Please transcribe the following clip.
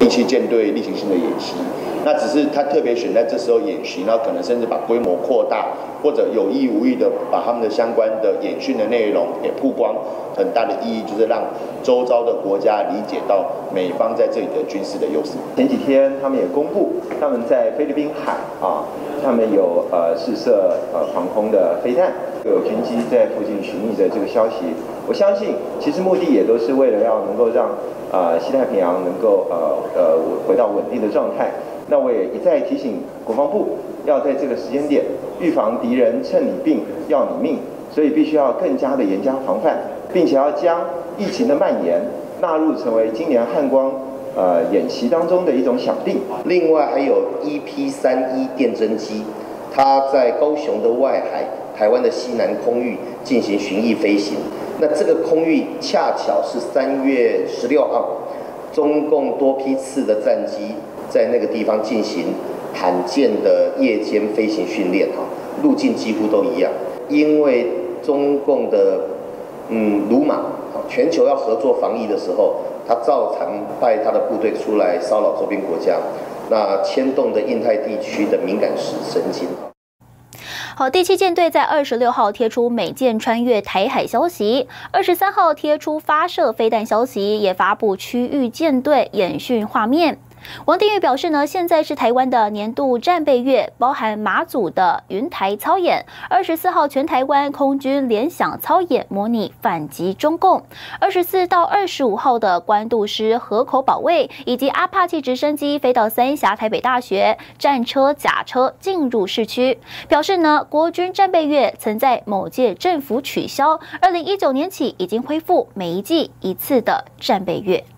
第7舰队例行性的演习。那只是他特别选在这时候演习，然后可能甚至把规模扩大，或者有意无意的把他们的相关的演训的内容给曝光。很大的意义就是让周遭的国家理解到美方在这里的军事的优势。 前几天他们也公布他们在菲律宾海他们有试射防空的飞弹，有军机在附近巡弋的这个消息。我相信其实目的也都是为了要能够让西太平洋能够回到稳定的状态。那我也一再提醒国防部要在这个时间点预防敌人趁你病要你命，所以必须要更加的严加防范，并且要将疫情的蔓延纳入成为今年汉光演习当中的一种想定。 另外还有 EP-31电侦机，它在高雄的外海、台湾的西南空域进行巡弋飞行。那这个空域恰巧是3月16号，中共多批次的战机在那个地方进行罕见的夜间飞行训练路径几乎都一样。因为中共的鲁莽，全球要合作防疫的时候，他照常派他的部队出来骚扰周边国家，那牵动的印太地区的敏感神经。 好，第7舰队在26号贴出美舰穿越台海消息，23号贴出发射飞弹消息，也发布区域舰队演训画面。王定宇表示呢，现在是台湾的年度战备月，包含马祖的云台操演，24号全台湾空军联饷操演，模拟反击中共；24到25号的关渡师河口保卫，以及阿帕奇直升机飞到三峡台北大学，战车、甲车进入市区。表示呢，国军战备月曾在某届政府取消，2019年起已经恢复每一季一次的战备月。